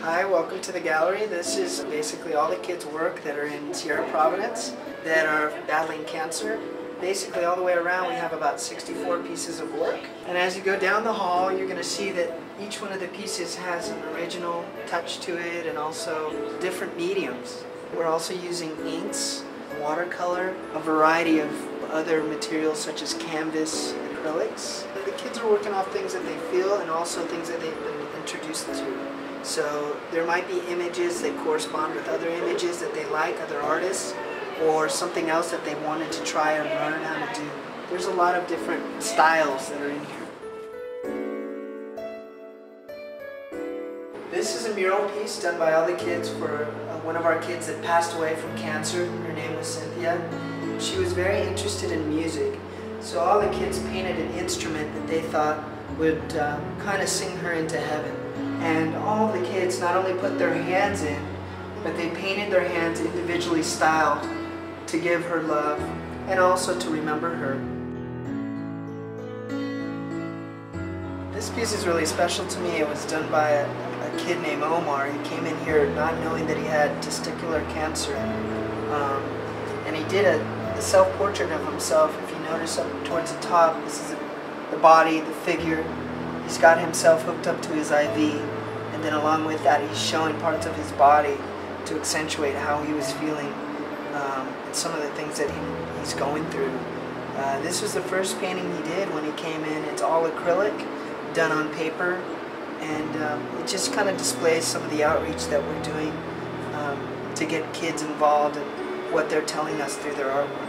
Hi, welcome to the gallery. This is basically all the kids' work that are in Sierra Providence that are battling cancer. Basically all the way around we have about 64 pieces of work. And as you go down the hall you're going to see that each one of the pieces has an original touch to it and also different mediums. We're also using inks, watercolor, a variety of other materials such as canvas, acrylics. The kids are working off things that they feel and also things that they've been introduced to. So there might be images that correspond with other images that they like, other artists, or something else that they wanted to try and learn how to do. There's a lot of different styles that are in here. This is a mural piece done by all the kids for one of our kids that passed away from cancer. Her name was Cynthia. She was very interested in music. So all the kids painted an instrument that they thought would kind of sing her into heaven. And all the kids not only put their hands in, but they painted their hands individually styled to give her love and also to remember her. This piece is really special to me. It was done by a kid named Omar. He came in here not knowing that he had testicular cancer. And he did a self-portrait of himself. If you notice up towards the top, this is the body, the figure. He's got himself hooked up to his IV, and then along with that he's showing parts of his body to accentuate how he was feeling and some of the things that he's going through. This was the first painting he did when he came in. It's all acrylic, done on paper, and it just kind of displays some of the outreach that we're doing to get kids involved in what they're telling us through their artwork.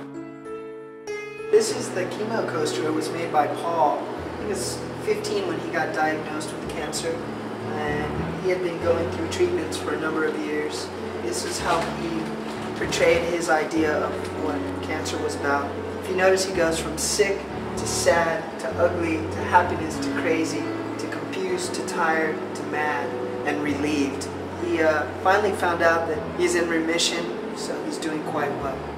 This is the chemo coaster. It was made by Paul. He was 15 when he got diagnosed with cancer, and he had been going through treatments for a number of years. This is how he portrayed his idea of what cancer was about. If you notice, he goes from sick to sad to ugly to happiness to crazy to confused to tired to mad and relieved. He finally found out that he's in remission, so he's doing quite well.